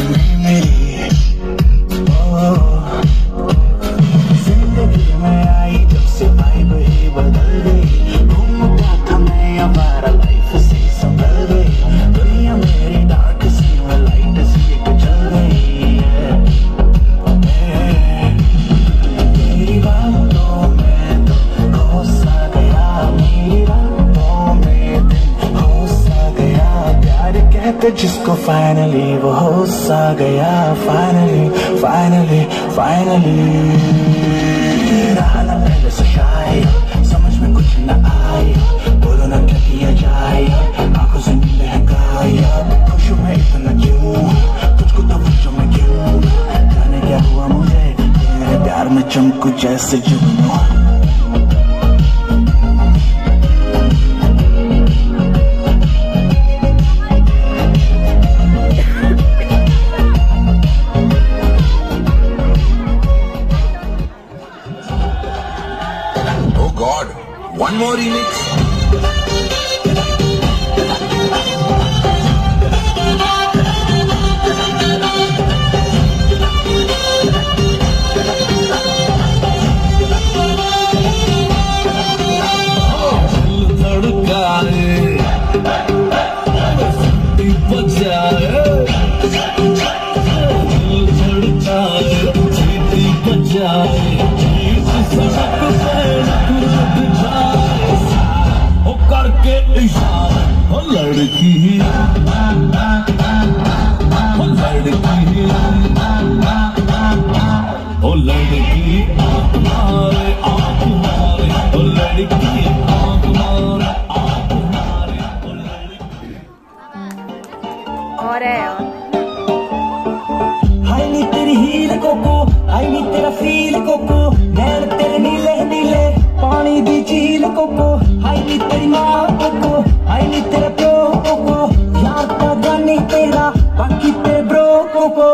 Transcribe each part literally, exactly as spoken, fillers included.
नहीं मेरी। ओ जिंदगी में आई जब से वाइब ही बदल गई। घूमता था मैं हमारा लाइफ से संभल गई। दुनिया मेरी डार्क सी में लाइट सी एक जल गई है। मेरी बातों में तो खो सा गया, मेरी रातों में दिन हो सा गया। प्यार कहते जिसको फाइनली वो हो सा गया। फाइनली फाइनली फाइनली रहा ना पहले से शायद समझ में कुछ न आए। बोलो ना क्या किया जाए, आंखों से नीले हैं गायब। खुश हूँ मैं इतना क्यों, तुझको तो पूछो मैं क्यों। जाने क्या हुआ मुझे, तेरे प्यार में चमकू जैसे जुगनू। Oh God, one more remix. लड़की ओ लड़की ओ लड़की आँख मारे आँख मारे ओ लड़की आँख मारे आँख मारे ओ लड़की। और है हाय नी तेरी हील कोको, हाय नी तेरा फील कोको। नैन तेरे नीले नीले पानी दी झील कोको। हाय नी तेरी माँ कोको, हाय नी तेरा प्यो कोको। यार का जानी तेरा बाकी तेरे ब्रो कोको।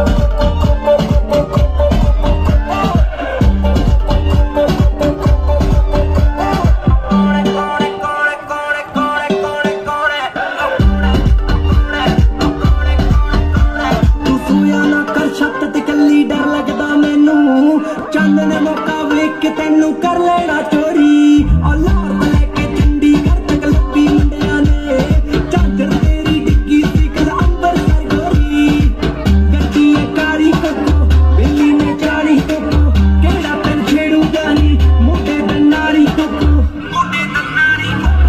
तू सोया ना कर छत ते कल्ली, डर लगदा मैनू चंद ने मौका वेख के तेनू कर लेना चोरी। और लाहौर तो लेके चंडीगढ़ तक लपी मुंडिया ने चादर तेरी डिग्गी सी कल अंबर सर गोरी। गड्डी है कारी कोको, बिल्ली ने चारी कोको। केड़ा पेन छेड़ू जानी मोटे दन्नारी कोको, मोटे दन्नारी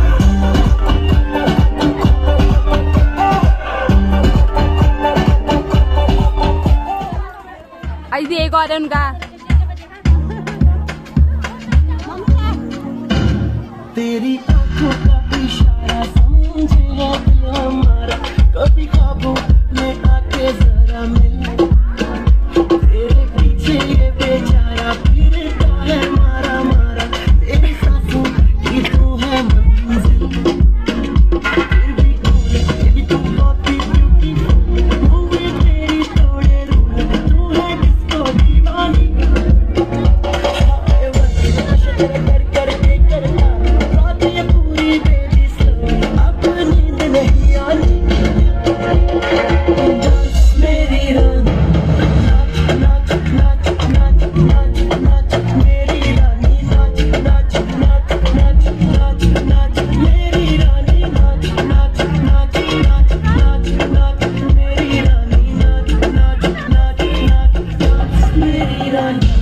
ऐसे एक और है उनका। तेरी आंखों का इशारा समझे है दिल हमारा। कभी ख्वाबों में आके जरा मिल, तेरे पीछे ये बेचारा फिरता है मारा मारा। तेरी सांसों की तू है मंजिल, फिर भी फिर भी तू बहुत ही ब्यूटीफुल। मूवी तेरी तोड़े रूल, तू है डिस्को दीवानी। हाय वक्त नशा तेरे कर कर के करता, रात ये पूरी बेबी स्लो, अब नींद नहीं आनी। मेरी रानी नाच नाच नाच नाच नाच, मेरी रानी नाच नाच नाच नाच नाच नाच, मेरी रानी नाच नाच नाच नाच नाच नाच, मेरी रानी नाच नाच नाच नाच नाच, मेरी रानी।